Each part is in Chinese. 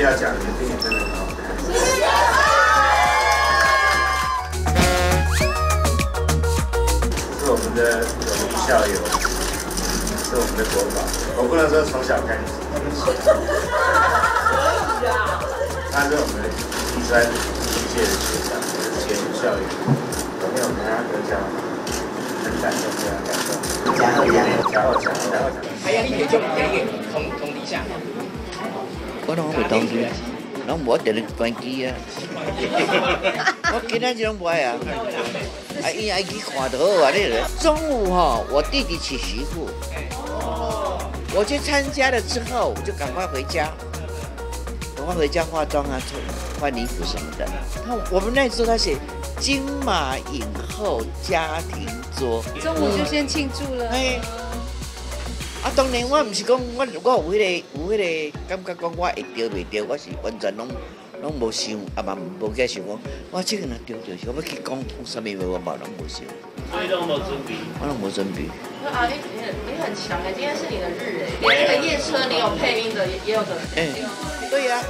要讲，你们今年真的很好看。是我们的友谊校友，是我们的国宝。我不能说从小看起，他是我们第3届的学长，前校友。昨天我们他得奖，很感动，非常感动。加油！ 哎呀，你可以就同理下。 我拢袂当机，拢无电力关机啊。我今仔日拢不爱啊。啊，伊爱去看就好啊，你咧。中午我弟弟娶媳妇，我去参加了之后，我就赶快回家，化妆啊，换衣服什么的。我们那时候他写金马影后家庭桌， 中午就先庆祝了。 啊，当然我唔是讲我有迄个感觉讲我会钓袂钓，我是完全拢无想，啊嘛无计想讲，我这个若钓着是，我要去讲啥物话，我嘛拢无想。 所以都没有准备。 我拢无准备。 啊，你很强哎，今天是你的日哎，连那个夜车你有配音的也有的。 对呀。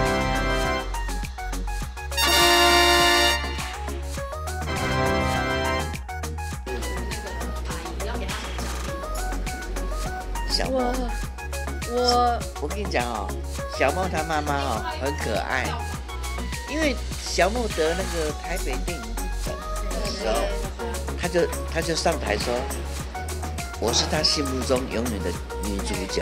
我跟你讲哦，小梦她妈妈哦很可爱，因为小梦得那个台北电影奖的时候，她就上台说，我是她心目中永远的女主角。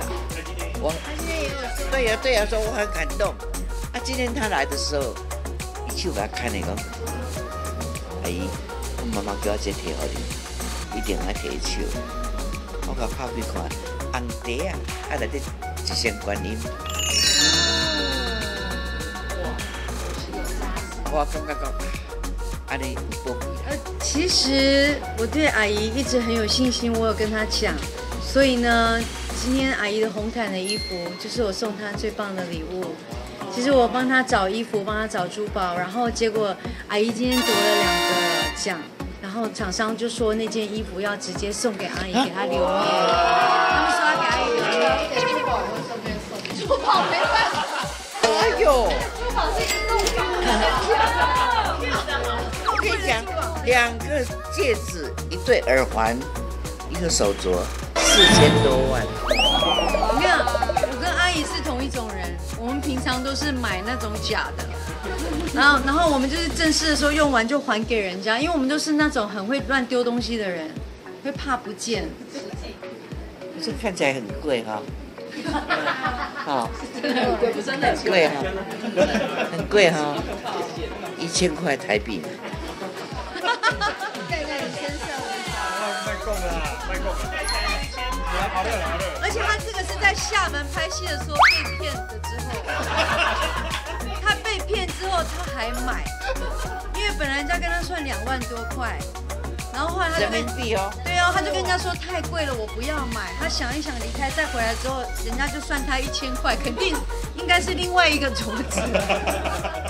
对呀，说我很感动。啊，今天她来的时候，一手给她看那个，阿姨，我妈妈叫我这摕给你，一定要摕手。我甲拍开看。红茶啊，内底一仙观音，我感觉讲，安尼有保庇。 其实我对阿姨一直很有信心，我有跟她讲，所以呢，今天阿姨的红毯的衣服就是我送她最棒的礼物。其实我帮她找衣服，帮她找珠宝，然后结果阿姨今天得了2个奖。然后厂商就说那件衣服要直接送给阿姨，给她留念。他们说要给阿姨留念。珠宝也会顺便送，珠宝没办法。 哎呦， 珠宝是一栋房。 我跟你讲，2个戒指，1对耳环，1个手镯，4000多万。 我跟你讲，我跟阿姨是同一种人，我们平常都是买那种假的。然后我们就是正式的时候用完就还给人家，因为我们都是那种很会乱丢东西的人，会怕不见。 这看起来很贵哈， 真的很贵，不是真的很贵哈，很贵哈，1000块台币。 盖在你身上。 卖够了，卖够了。好了。 而且他这个是在厦门拍戏的时候被骗的之后。他被骗之后，他还买，因为本来人家跟他算2万多块，然后后来他就人民币哦。 对哦，他就跟人家说太贵了，我不要买。他想一想离开，再回来之后，人家就算他1000块，肯定应该是另外一个镯子。